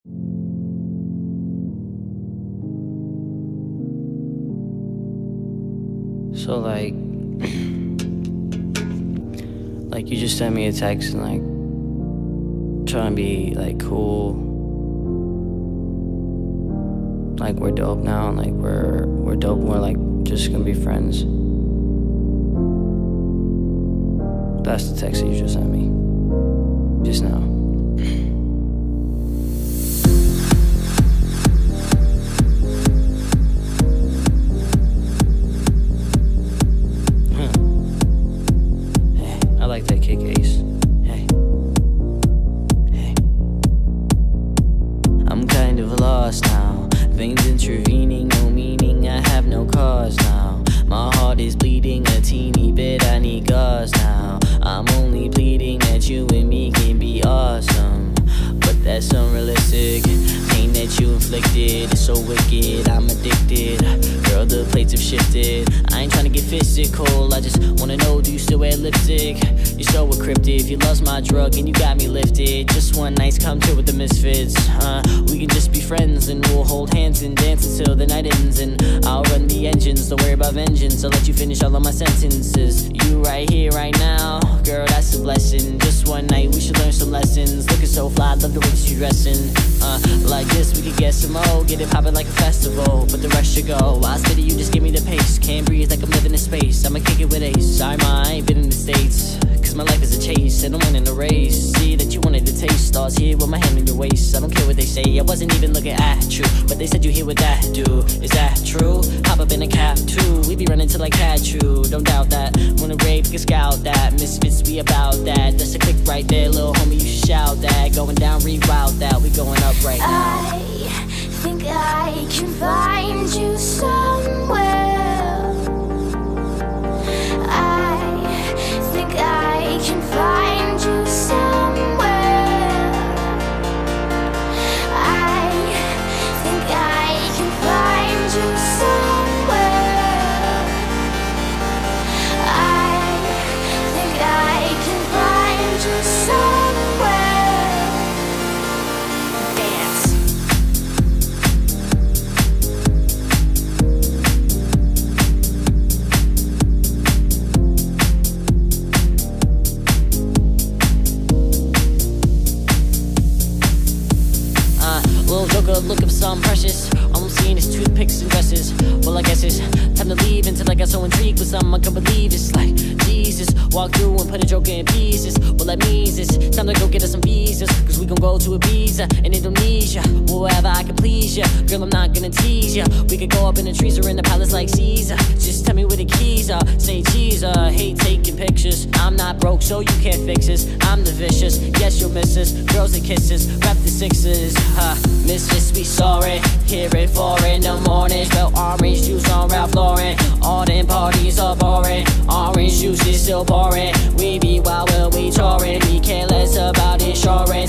So like you just sent me a text and like trying to be like cool, like we're dope now, and like we're dope, we're like just gonna be friends. That's the text that you just sent me just now. I like that kick, Ace. Hey. Hey. I'm kind of lost now. Veins intervening, no meaning, I have no cause now. My heart is bleeding a teeny bit, I need gauze now. I'm only pleading that you and me can be awesome, but that's unrealistic. Pain that you inflicted is so wicked, I'm addicted. Girl, the plates have shifted. I ain't trying to get physical, I just wanna know, do you still wear lipstick? You're so encrypted, if you lost my drug and you got me lifted. Just one nice come chill with the misfits. We can just be friends and we'll hold hands and dance until the night ends. And I'll run the engines, don't worry about vengeance, I'll let you finish all of my sentences. You right here, right now, girl, that's a blessing. Just one night, we should learn some lessons. Looking so fly, love the way that you dressing. Like this, we could get some more, get it poppin' like a festival, but the rest should go. I said you just give me the pace, can't breathe like I'm living in space. I'ma kick it with Ace, I ain't been in the States, cause my life is a chase, and I'm winning the race. See that you wanted to taste, stars here with my hand on your waist. I don't care what they say, I wasn't even looking at you, but they said you here with that dude. Is that true? Hop up in a cab too, we be running till I catch you. Don't doubt that, wanna rape, can scout that. Misfits, we about that, that's a click right there, little homie, you should shout that. Going down, reroute that, we going up right now. I think I can find you somewhere. I think I can find you somewhere. I think I can find you somewhere. I think I can find you somewhere. Dance. Little joker looking for something precious. All I'm seeing is toothpicks and dresses. Well, I guess it's time to leave until I got so intrigued with something I can't believe. It's like Jesus walk through and put a joker in pieces. Well, that means it's time to go get us some visas, cause we gon' go to Ibiza and Indonesia, wherever I can please ya. Girl, I'm not gonna tease ya. We could go up in the trees or in the palace like Caesar. Just tell me where the keys are. Say cheese, hate taking pictures. I'm not broke, so you can't fix this. I'm the vicious, yes, you'll miss us. Girls and kisses, rep the sixes. Misfits, we sorry. Hear it 4 in the morning. Spell orange juice on Ralph Lauren. All them parties are boring. Orange juice is still pouring. We be wild when we touring. We care less about insurance.